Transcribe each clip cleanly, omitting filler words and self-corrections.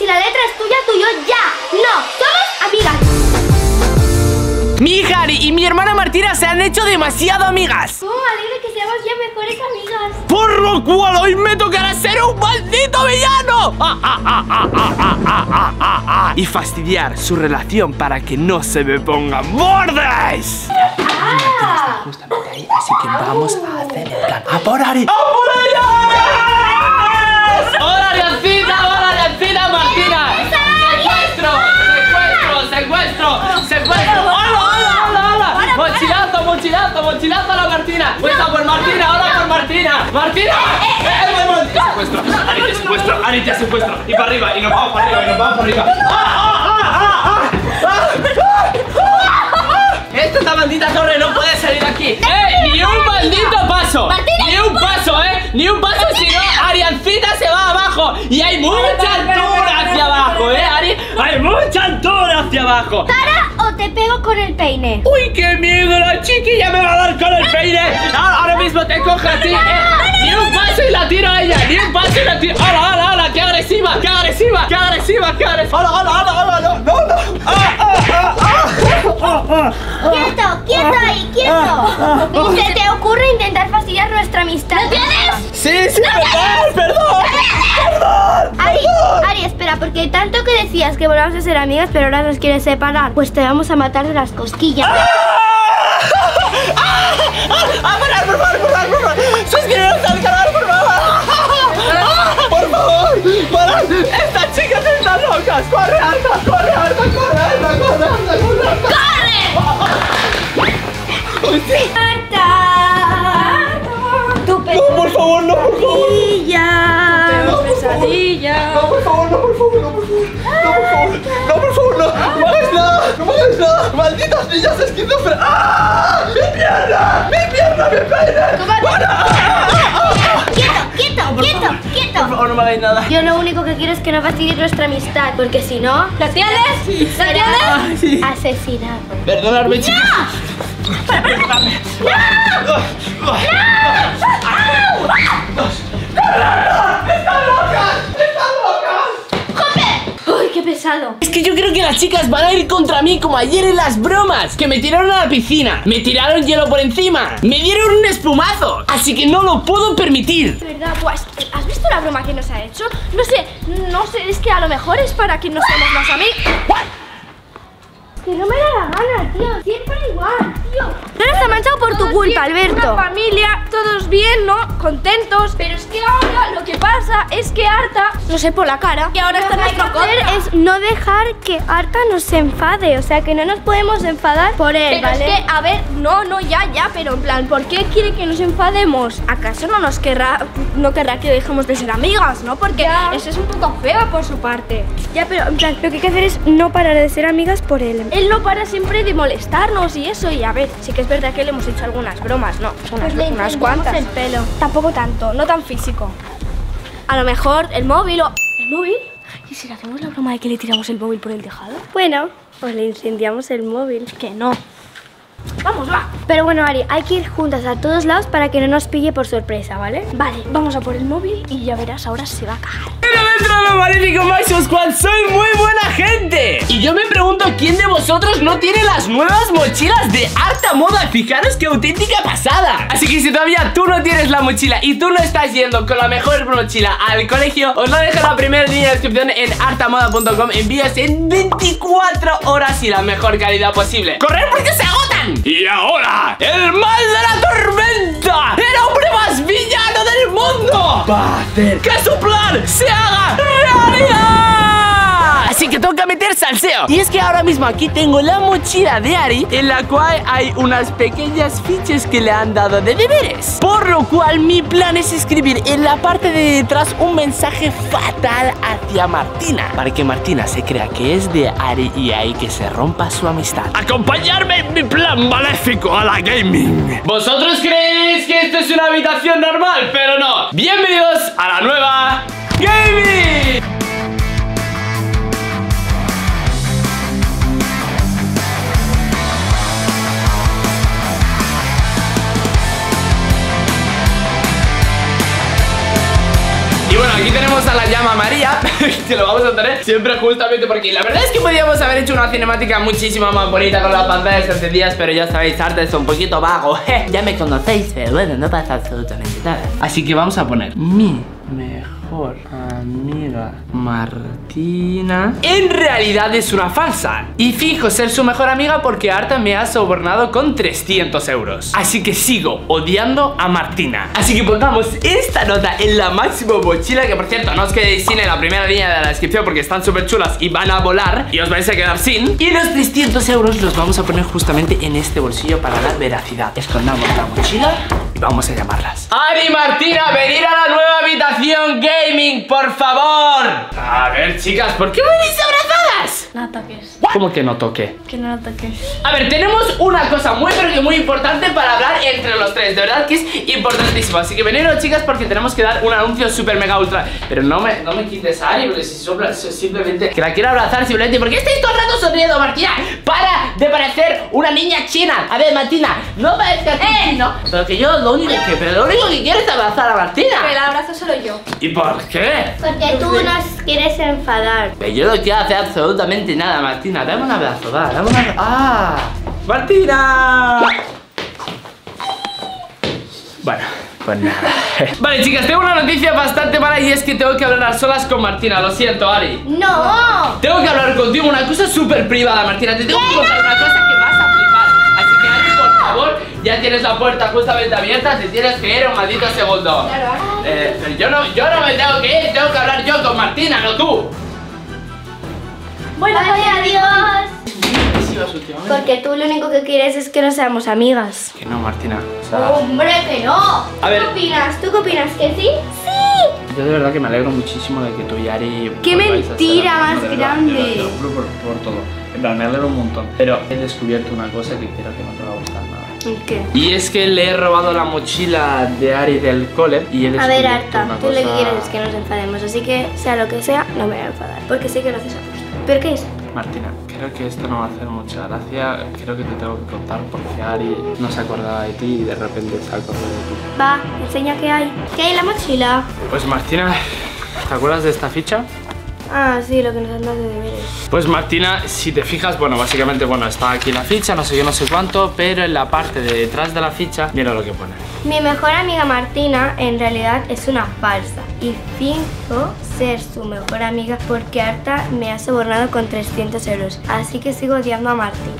la letra es tuya, tú y yo ya. No, somos amigas. Mi hija Ari y mi hermana Martina se han hecho demasiado amigas. Me alegra que seamos ya mejores amigas. Por lo cual hoy me tocará ser un maldito villano y fastidiar su relación para que no se me pongan bordes. Está justamente ahí, así que vamos a hacer el plan. ¡A por Ari! ¡A por ella! ¡Hola, Ariancita! ¡Hola, Ariancita, Martina! ¡Secuestro! ¡Hola! ¡Mochilazo a la Martina! ¡Vuelta por Martina! ¡Hola por Martina! ¡Martina! Ari te secuestro. Y para arriba, y nos vamos para arriba, Esta maldita torre no puede salir aquí. ¡Ni un maldito paso! ¡Ni un paso, ¡Ni un paso! Si no, Ariancita se va abajo. Y hay mucha altura hacia abajo, Ari. Hay mucha altura hacia abajo. ¿Para o te pego con el peine? ¡Uy, qué miedo! La chiquilla me va a dar con el peine. Ahora mismo te coge a ti. Ni un paso y la tiro a ella. Ni un paso y la tiro. ¡Hala! ¡Qué agresiva! ¡Hala! ¡No! ¡Quieto ahí, quieto! ¿Se te ocurre intentar fastidiar nuestra amistad? ¿Lo tienes? Sí, perdón. Ari, espera, porque tanto que decías que volvamos a ser amigas, pero ahora nos quieres separar. Pues te vamos a matar de las cosquillas. ¡Parar, por favor! ¡Suscríbete al canal, por favor! ¡Por favor! ¡Parad! ¡Estas chicas están locas! ¡Corre, Arta! ¡Corre! ¡Arta! ¡Tu No, por favor, no, por favor. pesadilla! No, por favor, no. No me hagas nada. Malditas niñas esquizofrénicas. ¡Ah! ¡Mi pierna! ¡Me peina! ¡Quieto! Por favor, no me hagáis nada. Yo lo único que quiero es que no fastidies nuestra amistad, porque si no, ¿lo tienes? Ah, sí. Asesinado. Perdonadme, chicos. ¡No! ¡Están locas! ¡Uy, qué pesado! Es que yo creo que las chicas van a ir contra mí como ayer en las bromas. Que me tiraron a la piscina, me tiraron hielo por encima, me dieron un espumazo. Así que no lo puedo permitir. De verdad, pues, ¿has visto la broma que nos ha hecho? No sé, es que a lo mejor es para que no seamos más amigos. Que no me da la gana, tío, siempre igual, tío. No nos ha manchado por tu culpa, Alberto. Una familia, todos bien, ¿no? Contentos. Pero es que ahora lo que pasa es que Arta, no sé, por la cara, que ahora está en nuestra contra. Es no dejar que Arta nos enfade. O sea, que no nos podemos enfadar por él, Pero ¿vale? es que, a ver, no, ya, pero en plan, ¿por qué quiere que nos enfademos? ¿Acaso no querrá que dejemos de ser amigas, no? Porque eso es un poco feo por su parte. Ya, pero en plan, lo que hay que hacer es no parar de ser amigas por él. Él no para siempre de molestarnos y eso, y a ver, sí que es verdad que le hemos hecho algunas bromas, ¿no? Unas cuantas. El pelo. Tampoco tanto, no tan físico. A lo mejor el móvil o... ¿El móvil? ¿Y si le hacemos la broma de que le tiramos el móvil por el tejado? Bueno, pues le incendiamos el móvil. Que no. Vamos, va. Pero bueno, Ari, hay que ir juntas a todos lados para que no nos pille por sorpresa, ¿vale? Vale, vamos a por el móvil y ya verás, ahora se va a cagar. Pero dentro de lo magnífico Maxo Squad soy muy buena gente. Y yo me pregunto quién de vosotros no tiene las nuevas mochilas de Arta Moda. Fijaros qué auténtica pasada. Así que si todavía tú no tienes la mochila y tú no estás yendo con la mejor mochila al colegio, os la dejo en la primera línea de descripción en artamoda.com. Envíos en 24 horas y la mejor calidad posible. ¡Correr porque se agotan! Y ahora, el mal de la tormenta, el hombre más villano del mundo, va a hacer que su plan se haga realidad. Así que toca meter salseo. Y es que ahora mismo aquí tengo la mochila de Ari, en la cual hay unas pequeñas fichas que le han dado de deberes. Por lo cual mi plan es escribir en la parte de detrás un mensaje fatal hacia Martina, para que Martina se crea que es de Ari y ahí que se rompa su amistad. Acompañarme en mi plan maléfico a la gaming. ¿Vosotros creéis que esto es una habitación normal? Pero no. Bienvenidos a la nueva gaming. Y bueno, aquí tenemos a la llama María, se lo vamos a tener siempre justamente porque la verdad es que podríamos haber hecho una cinemática muchísimo más bonita con las pantallas encendidas, pero ya sabéis, Arta es un poquito vago. Ya me conocéis, pero bueno, no pasa absolutamente nada. Así que vamos a poner mi mejor amiga Martina. En realidad es una falsa y fijo ser su mejor amiga porque Arta me ha sobornado con 300 euros. Así que sigo odiando a Martina. Así que pongamos esta nota en la máxima mochila, que por cierto no os quedéis sin en la primera línea de la descripción porque están súper chulas y van a volar y os vais a quedar sin. Y los 300 euros los vamos a poner justamente en este bolsillo para dar veracidad. Escondamos la mochila y vamos a llamarlas. Ari y Martina, venid a la nueva habitación gaming, por favor. A ver, chicas, ¿por qué venís abrazadas? No toques. ¿Cómo que no toque? Que no lo toques. A ver, tenemos una cosa muy pero que muy importante para hablar entre los tres. De verdad que es importantísimo. Así que veniros, chicas, porque tenemos que dar un anuncio súper mega ultra. Pero no me quites a Ari, porque si simplemente que la quiero abrazar simplemente. ¿Por qué estáis todo el rato sonriendo, Martina? ¡Para de parecer una niña china! A ver, Martina, no parezcas chino. Pero que yo lo único que quiero es abrazar a Martina. Que la abrazo solo yo. ¿Y por qué? Porque tú nos quieres enfadar. Pero yo no quiero hacer absolutamente nada, Martina. Dame un abrazo, va, dame un abrazo. ¡Ah! ¡Martina! Bueno, pues nada. Vale, chicas, tengo una noticia bastante mala y es que tengo que hablar a solas con Martina. Lo siento, Ari. ¡No! Tengo que hablar contigo una cosa súper privada, Martina. Te tengo que contar una cosa que vas a flipar. Así que, Ari, por favor, ya tienes la puerta justamente abierta. Te tienes que ir un maldito segundo. Claro. Pero yo no me tengo que ir. Tengo que hablar yo con Martina, no tú. Bueno, vale, adiós. Porque tú lo único que quieres es que no seamos amigas. Que no, Martina. O sea, ¡Hombre, que no! A ver. ¿Tú qué opinas? ¿Tú qué opinas? ¿Que sí? ¡Sí! yo de verdad que me alegro muchísimo de que tú y Ari... ¡Qué vais a ser mentira amigos, más de verdad, grande! Te lo juro por todo. En plan, me alegro un montón. Pero he descubierto una cosa que creo que no te va a gustar nada. ¿Qué? Y es que le he robado la mochila de Ari del cole y he A descubierto ver, Arta, una tú lo que cosa- quieres es que nos enfademos, así que sea lo que sea, no me voy a enfadar. Porque sé que lo haces a gusto. ¿Pero qué es? Martina, creo que esto no va a hacer mucha gracia. Creo que te tengo que contar porque Ari no se acordaba de ti y de repente se acordó de ti. Va, enseña qué hay. ¿Qué hay en la mochila? Pues Martina, ¿te acuerdas de esta ficha? Ah, sí, lo que nos han dado de deberes. Pues Martina, si te fijas, bueno, básicamente, bueno, está aquí la ficha, no sé yo, no sé cuánto, pero en la parte de detrás de la ficha, mira lo que pone. Mi mejor amiga Martina en realidad es una falsa y finjo ser su mejor amiga porque Arta me ha sobornado con 300 euros. Así que sigo odiando a Martín.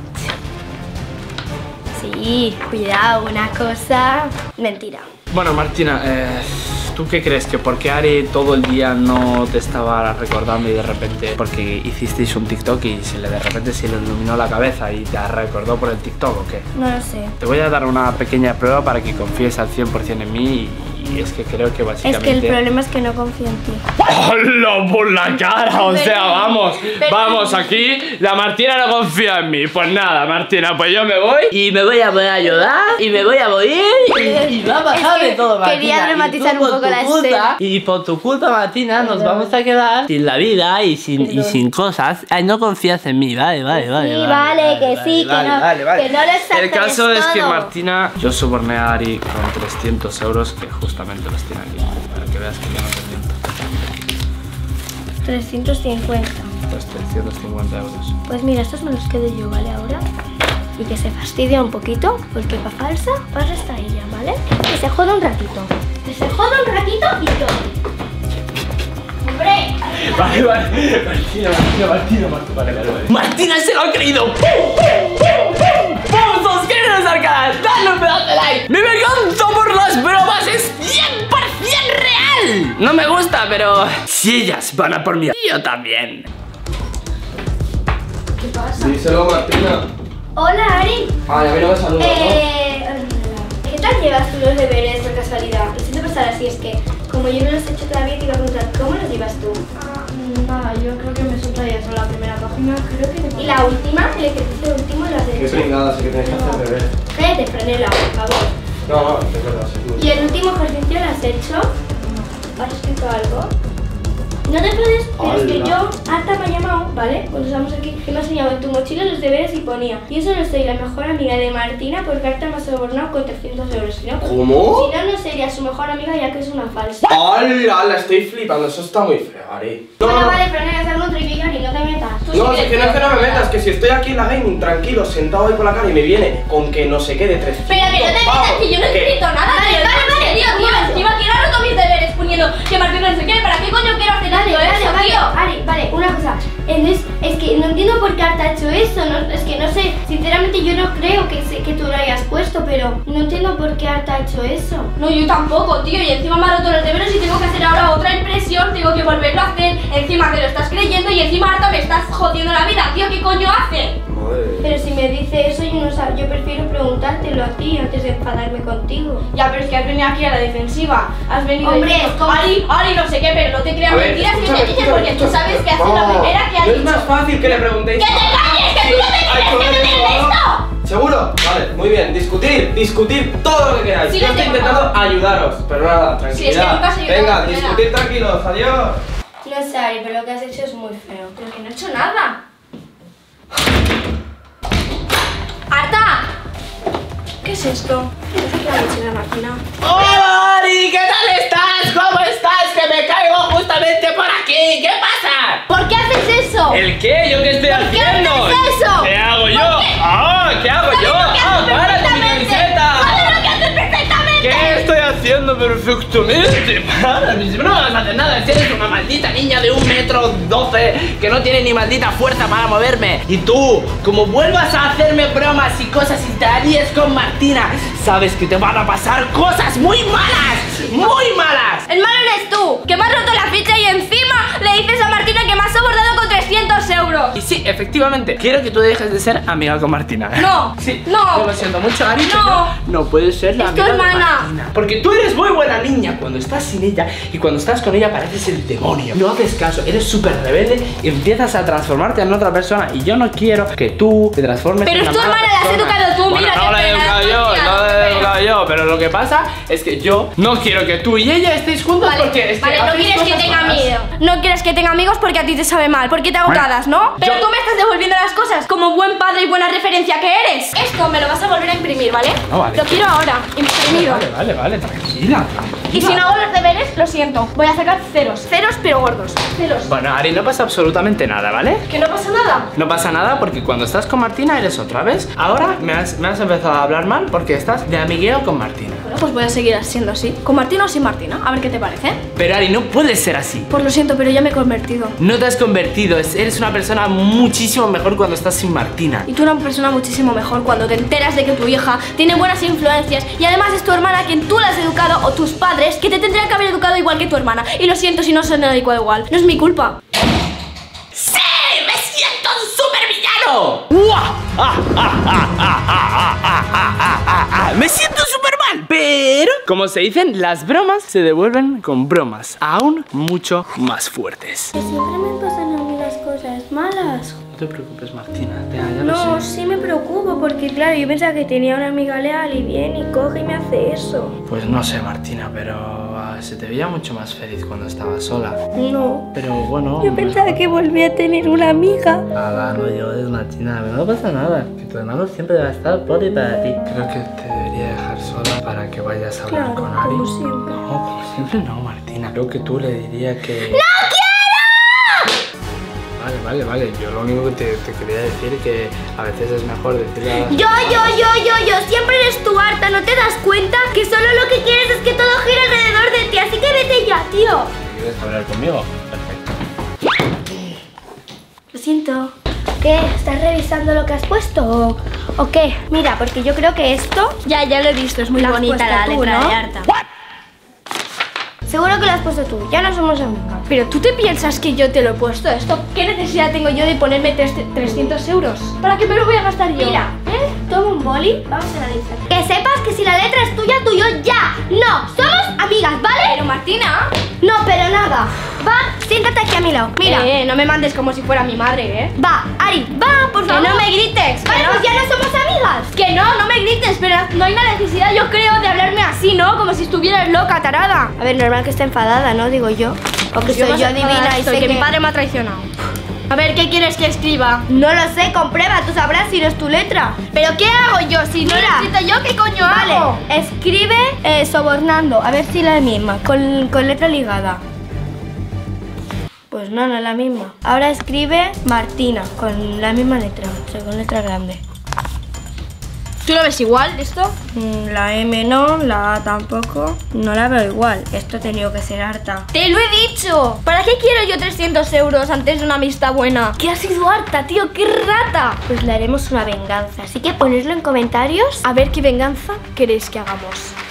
Sí, cuidado, una cosa... Mentira. Bueno, Martina, ¿tú qué crees? ¿Que porque Ari todo el día no te estaba recordando y de repente, porque hicisteis un TikTok y de repente se le iluminó la cabeza y te recordó por el TikTok o qué? No lo sé. Te voy a dar una pequeña prueba para que confíes al 100% en mí y es que creo que Es básicamente... que el problema es que no confío en ti. ¡Hola por la cara! O sea, Perdón. vamos, Perdón. vamos aquí. La Martina no confía en mí. Pues nada, Martina, pues yo me voy y me voy a poder ayudar y me voy a morir y va a pasar Es que de todo, Martina. quería dramatizar Y tú, un por poco tu la culpa, escena. y por tu culpa, Martina, nos Perdón. vamos a quedar sin la vida y Perdón. sin cosas. Ay, no confías en mí, vale. Sí, vale, que sí, que no lo exageres El caso es que todo. Martina, yo soborné a Ari con 300 euros que justamente los tiene aquí. Para que veas que yo no te miento. 350. Los 350 euros. Pues mira, estos me los quedo yo, ¿vale? Ahora. Y que se fastidia un poquito, porque pa' falsa está ella, ¿vale? Que se joda un ratito. Que se joda un ratito y yo. ¡Hombre! Vale. Vale. Martina se lo ha creído. ¡Vamos, suscríbete al canal! ¡Dale un pedazo de like! ¡Mi venganza por las bromas es 100% real! No me gusta, pero si ellas van a por mí, yo también. ¿Qué pasa? Díselo, Martina. Hola, Ari. Ay, a mí no me saludas, ¿Qué tal llevas tú los deberes por casualidad? Lo siento pasar así, es que como yo no los he hecho todavía, te iba a preguntar, ¿cómo los llevas tú? Nada, yo creo que me sustraía solo la primera página, creo que... Y la última, el ejercicio último, lo has Qué hecho. pringada, sí que tienes que hacer bebé. Cállate, Franela, por favor. No, es verdad, sí. ¿Y el último ejercicio lo has hecho? ¿Has escrito algo? No te puedes, pero es que Hola. yo, Arta me ha llamado, ¿vale? Cuando estamos aquí, que me ha enseñado en tu mochila los deberes y ponía: yo solo soy la mejor amiga de Martina porque Arta me ha sobornado con 300 euros. Si no, ¿Cómo? Si no, no sería su mejor amiga ya que es una falsa. ¡Hala! La estoy flipando, eso está muy feo, Ari. Bueno, vale, pero no voy a hacer otro y no te metas. No, si es que no me metas, que si estoy aquí en la gaming tranquilo, sentado ahí por la cara y me viene con que no sé qué de 300 Pero que no te metas, que yo no he ¿Qué? escrito nada. Vale, tío, encima quiero roto mis deberes poniendo que Martín no sé qué. ¿Para qué coño quiero hacer Vale, eso, tío? Ari, vale, una cosa. Es que no entiendo por qué Arta ha hecho eso. No, es que no sé, sinceramente yo no creo que tú lo hayas puesto, pero no entiendo por qué Arta ha hecho eso. No, yo tampoco, tío. Y encima me ha roto los deberes y tengo que hacer ahora otra impresión. Tengo que volverlo a hacer. Encima te lo estás creyendo y encima Arta me estás jodiendo la vida, tío. ¿Qué coño hace? Madre. Pero si me dice eso, yo no sé, yo prefiero preguntártelo a ti antes de enfadarme contigo. Ya, pero es que has venido aquí a la defensiva. Has venido Hombre, diciendo, es como- Ari, no sé qué, pero no te creas A ver, mentiras que escúchame, te dices porque tú sabes que haces la primera que has No es dicho. más fácil que le preguntéis. ¡Que te calles! ¡Que tú no te crees que no tienes esto! ¿Seguro? Vale, muy bien. Discutir todo lo que queráis. Sí, Yo estoy por intentando favor. ayudaros, pero nada, Sí, es que tranquilidad. nunca has ayudado Venga, a primera. discutir tranquilos, adiós. No sé, Ari, pero lo que has hecho es muy feo. Pero que no he hecho nada. ¡Arta! ¿Qué es esto? ¿Qué es la mochila de Martina? ¡Hola, Ari! ¿Qué tal estás? ¿Cómo estás? Que me caigo justamente por aquí. ¿Qué pasa? ¿Por qué haces eso? ¿El qué? ¿Yo qué estoy haciendo? haces eso? ¿Qué hago yo? ¿Por qué? ¡Ah! ¿Qué hago yo? ¡Ah, para tu camiseta! ¡Sabes lo que haces perfectamente! ¿Qué estoy haciendo perfectamente? Para, no vas a hacer nada. Si eres una maldita niña de 1,12 m que no tiene ni maldita fuerza para moverme. Y tú, como vuelvas a hacerme bromas y cosas y te alíes con Martina, sabes que te van a pasar cosas muy malas. ¡Muy malas! El malo eres tú, que me has roto la ficha y encima le dices a Martina que me has abordado con 300 euros. Y sí, efectivamente, quiero que tú dejes de ser amiga con Martina. No, Sí, no. yo lo siento mucho, Ari, No. pero no puedes ser la Es tu amiga de hermana. Martina. Porque tú eres muy buena niña cuando estás sin ella y cuando estás con ella pareces el demonio. No haces caso, eres súper rebelde y empiezas a transformarte en otra persona. Y yo no quiero que tú te transformes Pero en es una tu mala hermana, la has persona. educado tú, Bueno, mira, no qué la he pena, educado yo, hostia, no la qué he pena. educado yo. Pero lo que pasa es que yo no quiero que tú y ella estéis juntos porque es que Vale, no hacéis quieres que cosas tenga malas. amigos. No quieres que tenga amigos porque a ti te sabe mal, porque te ahogadas, ¿no? Pero yo- tú me estás devolviendo las cosas como buen padre y buena referencia que eres. Esto me lo vas a volver a imprimir, ¿vale? No, vale. Lo quiero ahora, imprimido. Vale, tranquila. Y si no hago los deberes, lo siento. Voy a sacar ceros. Ceros, pero gordos. Ceros. Bueno, Ari, no pasa absolutamente nada, ¿vale? Que no pasa nada. No pasa nada porque cuando estás con Martina eres otra vez. Ahora me has empezado a hablar mal porque estás de amigueo con Martina. Bueno, pues voy a seguir siendo así. ¿Con Martina o sin Martina? A ver qué te parece. Pero Ari, no puedes ser así. Pues lo siento, pero ya me he convertido. No te has convertido, eres una persona muchísimo mejor cuando estás sin Martina. Y tú una persona muchísimo mejor cuando te enteras de que tu hija tiene buenas influencias y además es tu hermana a quien tú la has educado o tus padres que te tendrían que haber educado igual que tu hermana. Y lo siento si no se me educó igual. No es mi culpa. ¡Sí! ¡Me siento un supervillano! Me siento súper mal, pero como se dicen, las bromas se devuelven con bromas aún mucho más fuertes. Que siempre me pasan a mí las cosas malas. No te preocupes, Martina, ya lo No, sé. sí me preocupo porque claro, yo pensaba que tenía una amiga leal y bien y coge y me hace eso. Pues no sé, Martina, pero se te veía mucho más feliz cuando estabas sola. No. Pero bueno... Yo pensaba que volví a tener una amiga. No llores, Martina, no pasa nada. Que tu hermano siempre va a estar por y para ti. Creo que te debería dejar sola para que vayas a hablar Claro, con Ari. como siempre. No, como siempre no, Martina. Creo que tú le dirías que... Vale. Yo lo único que te quería decir es que a veces es mejor decirle a las Yo, siempre eres tu Arta, ¿no te das cuenta? Que solo lo que quieres es que todo gire alrededor de ti, así que vete ya, tío. ¿Quieres hablar conmigo? Perfecto. Lo siento. ¿Qué? ¿Estás revisando lo que has puesto o qué? Mira, porque yo creo que esto... Ya lo he visto, es muy La has bonita puesto la tú, letra ¿no? de Arta. Seguro que lo has puesto tú, ya no somos amigas. Pero tú te piensas que yo te lo he puesto esto. ¿Qué necesidad tengo yo de ponerme 300 euros? ¿Para qué me lo voy a gastar yo? Mira, toma un boli, vamos a analizar. Que sepas que si la letra es tuya, tú y yo ya. No, somos amigas, ¿vale? Pero Martina. No, pero nada. Va, siéntate aquí a mi lado. Mira. No me mandes como si fuera mi madre, Va, Ari, va, por favor. Que no me grites. Vale, que pues ya no somos amigas. Que no me grites, pero no hay la necesidad, yo creo, de hablarme así, ¿no? Como si estuvieras loca, tarada. A ver, normal que esté enfadada, ¿no? Digo yo. O que soy yo adivina y sé que mi que... padre me ha traicionado. A ver, ¿qué quieres que escriba? No lo sé, comprueba, tú sabrás si no es tu letra. ¿Pero qué hago yo? Si no lo he escrito yo, ¿qué coño hago? Vale, escribe sobornando, a ver si la misma, con letra ligada. Pues no, no es la misma. Ahora escribe Martina, con la misma letra, o sea, con letra grande. ¿Tú lo ves igual, esto? La M no, la A tampoco. No la veo igual. Esto ha tenido que ser harta. ¡Te lo he dicho! ¿Para qué quiero yo 300 euros antes de una amistad buena? ¿Qué ha sido harta, tío? ¡Qué rata! Pues le haremos una venganza. Así que ponedlo en comentarios. A ver qué venganza queréis que hagamos.